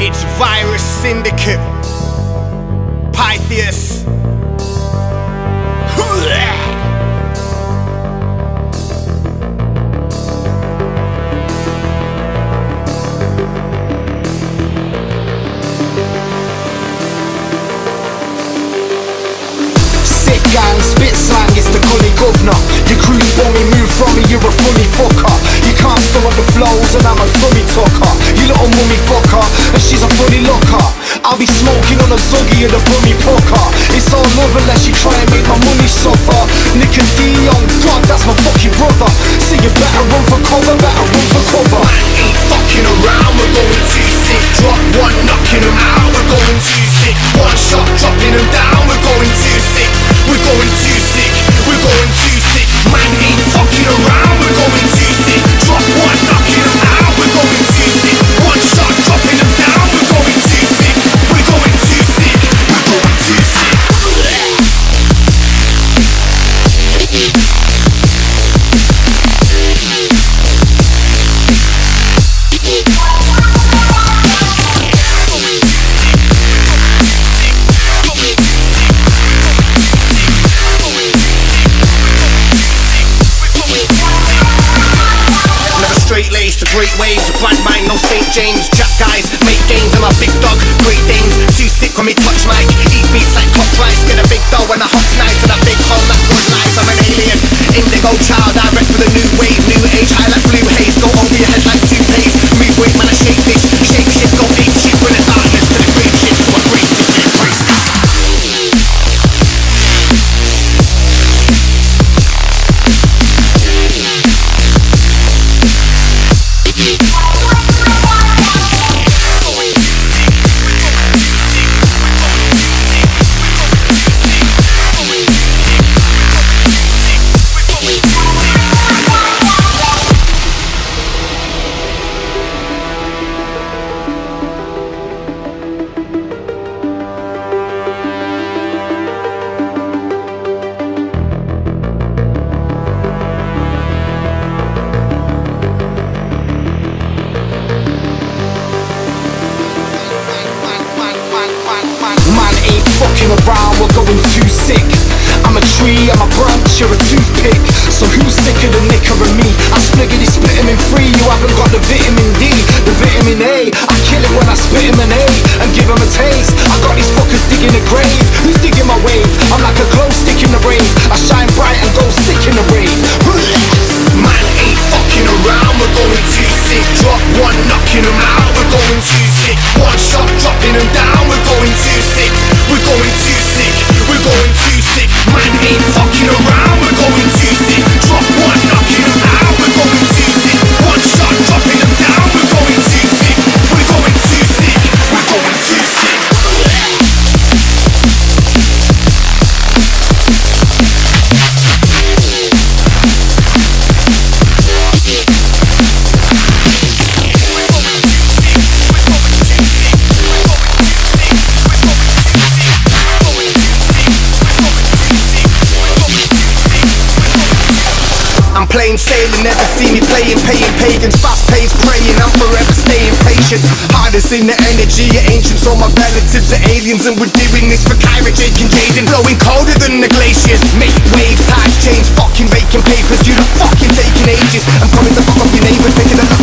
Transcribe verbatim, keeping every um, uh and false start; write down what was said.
It's Virus Syndicate, Pythias. Sick gang, spit slang, it's the gully governor. Your crew's for me, move from me, you're a funny fucker. You can't stomach the flows and I'm a tummy tucker. You little mummy fucker, and she's a funny looker. I'll be smoking on a zuggy and a bummy pucker. It's all love unless you try and make my money suffer. Nick and Dion, God, that's my fucking brother. So you better run for cover, better run for cover. Man ain't fucking around, we're going too sick. Drop one, knocking them out, we're going too sick. One shot, dropping them down, we're going too sick. We're going too sick, we're going too sick. Man ain't fucking around, we're going too sick. Drop one, knocking them out, we're going too sick. One shot, dropping them down, we're going too sick. We're going too sick, we're going too sick. Straight laced, the great waves, a bad mind, no Saint James. Jack guys, make gains, I'm a big dog, great Danes. Too sick when me touch mic, eat beats like cock rice. Get a big dough and a hot nice and a big hole that good life. I'm an alien, indigo child, I rep for the new wave, new age, high like blue haze. Go over your head like toupees, move weight, man, I shake this. Shake shit, go ape shit, bring the darkness to the great shit. So I brace it, yeah, brace it. Fucking around, we're going too sick. I'm a tree, I'm a branch, you're a toothpick. So who's sicker than Nick or me? I spliggity split him in three. You haven't got the vitamin D, the vitamin A. I kill it when I spit him an A and give him a taste. I got these fuckers digging a grave. Who's digging my wave? I'm like a glow stick in the rave. I shine bright and go sick in the rave. Man ain't fucking around, we're going too sick. Drop one, knocking them out, we're going too sick. One shot, dropping them down, we're going too sick. We're going too sick, we're going too sick. Man ain't fucking around, we're going too sick. Drop one, knocking them out, we're going too sick. One shot, dropping them down, we're going too sick. We're going too sick, we're going too sick. Plain sailing, never see me playing, paying pagans, fast paced praying, I'm forever staying patient. Hardest in the energy, your ancients, all my relatives are aliens, and we're doing this for Kyra, Jake and Jaden. Blowing colder than the glaciers, make waves, times change, fucking raking papers, you lot fucking taking ages. I'm coming to fuck up your neighbours, picking up